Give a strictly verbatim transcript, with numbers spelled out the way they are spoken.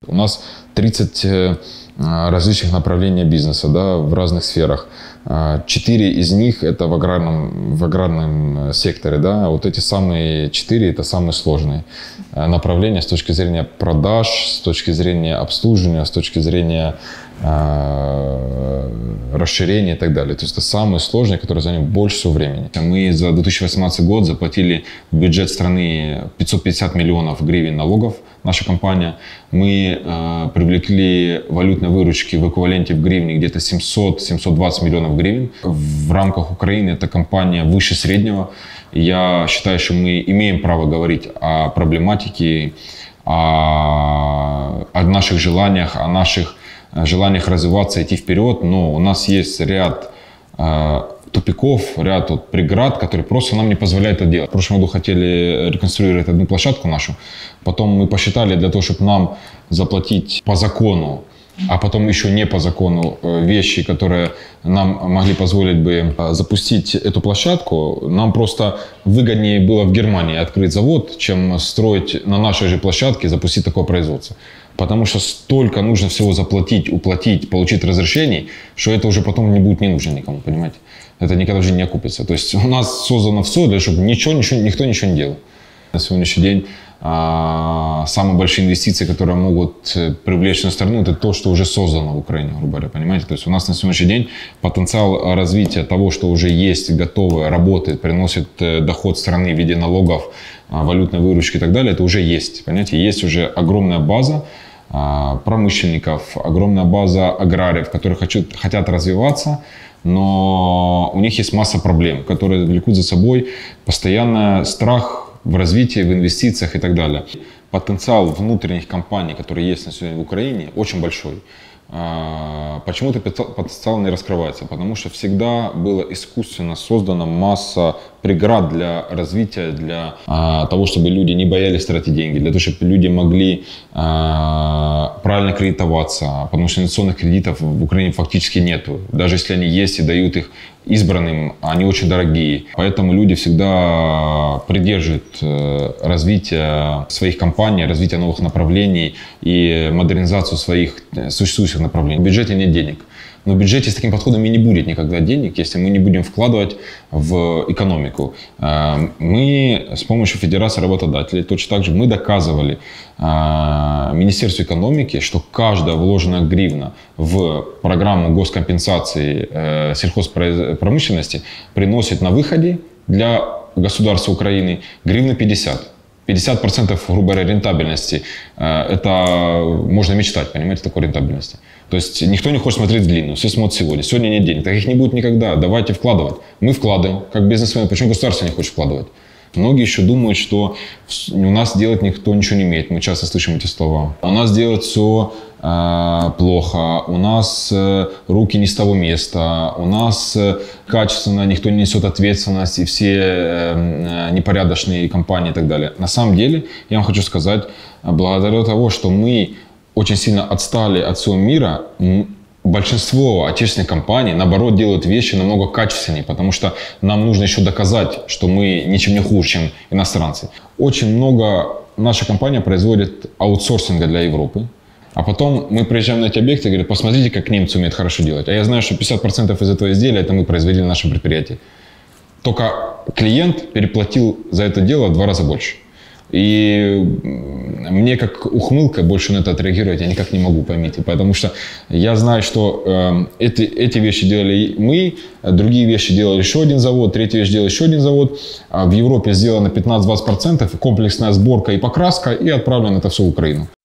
У нас тридцать различных направлений бизнеса, да, в разных сферах. Четыре из них это в аграрном, в аграрном секторе. Да. Вот эти самые четыре это самые сложные направления с точки зрения продаж, с точки зрения обслуживания, с точки зрения расширения и так далее. То есть это самые сложные, которые занимают больше всего времени. Мы за две тысячи восемнадцатый год заплатили в бюджет страны пятьсот пятьдесят миллионов гривен налогов, наша компания. Мы э, привлекли валютной выручки в эквиваленте в гривне где-то семьсот — семьсот двадцать миллионов гривен. В рамках Украины эта компания выше среднего. Я считаю, что мы имеем право говорить о проблематике, о, о наших желаниях, о наших желаниях развиваться, идти вперед, но у нас есть ряд э, тупиков, ряд вот, преград, которые просто нам не позволяют это делать. В прошлом году хотели реконструировать одну площадку нашу, потом мы посчитали, для того, чтобы нам заплатить по закону, а потом еще не по закону вещи, которые нам могли позволить бы запустить эту площадку, нам просто выгоднее было в Германии открыть завод, чем строить на нашей же площадке, запустить такое производство. Потому что столько нужно всего заплатить, уплатить, получить разрешений, что это уже потом не будет не нужно никому, понимаете? Это никогда уже не окупится. То есть у нас создано все, для чтобы ничего, ничего, никто ничего не делал. На сегодняшний день а, самые большие инвестиции, которые могут привлечь на страну, это то, что уже создано в Украине, грубо говоря, понимаете? То есть у нас на сегодняшний день потенциал развития того, что уже есть, готовое, работает, приносит доход страны в виде налогов, валютной выручки и так далее, это уже есть, понимаете? Есть уже огромная база промышленников, огромная база аграриев, которые хотят, хотят развиваться, но у них есть масса проблем, которые влекут за собой постоянно страх в развитии, в инвестициях и так далее. Потенциал внутренних компаний, которые есть на сегодня в Украине, очень большой. Почему этот потенциал не раскрывается? Потому что всегда была искусственно создана масса преград для развития, для а, того, чтобы люди не боялись тратить деньги, для того, чтобы люди могли а, правильно кредитоваться, потому что инвестиционных кредитов в Украине фактически нету. Даже если они есть и дают их избранным, они очень дорогие. Поэтому люди всегда придерживают развитие своих компаний, развитие новых направлений и модернизацию своих существующих направлений. В бюджете нет денег. Но в бюджете с таким подходом и не будет никогда денег, если мы не будем вкладывать в экономику. Мы с помощью Федерации работодателей, точно так же мы доказывали Министерству экономики, что каждая вложенная гривна в программу госкомпенсации сельхозпромышленности приносит на выходе для государства Украины гривны пятьдесят. пятьдесят процентов, грубо говоря, рентабельности. Это можно мечтать, понимаете, такой рентабельности. То есть никто не хочет смотреть в длину, все смотрят сегодня. Сегодня нет денег, таких не будет никогда. Давайте вкладывать. Мы вкладываем, как бизнесмены. Почему государство не хочет вкладывать? Многие еще думают, что у нас делать никто ничего не умеет. Мы часто слышим эти слова. У нас делать все э, плохо, у нас э, руки не с того места, у нас э, качественно никто не несет ответственность, и все э, непорядочные компании и так далее. На самом деле, я вам хочу сказать, благодаря тому, что мы очень сильно отстали от всего мира, большинство отечественных компаний, наоборот, делают вещи намного качественнее, потому что нам нужно еще доказать, что мы ничем не хуже, чем иностранцы. Очень много наша компания производит аутсорсинга для Европы, а потом мы приезжаем на эти объекты и говорим: посмотрите, как немцы умеют хорошо делать. А я знаю, что пятьдесят процентов из этого изделия это мы произвели на нашем предприятии. Только клиент переплатил за это дело в два раза больше. И мне как ухмылка больше на это отреагировать я никак не могу, поймите. Потому что я знаю, что э, эти, эти вещи делали мы, другие вещи делал еще один завод, третья вещь делал еще один завод. А в Европе сделано пятнадцать-двадцать процентов, комплексная сборка и покраска, и отправлено это все в Украину.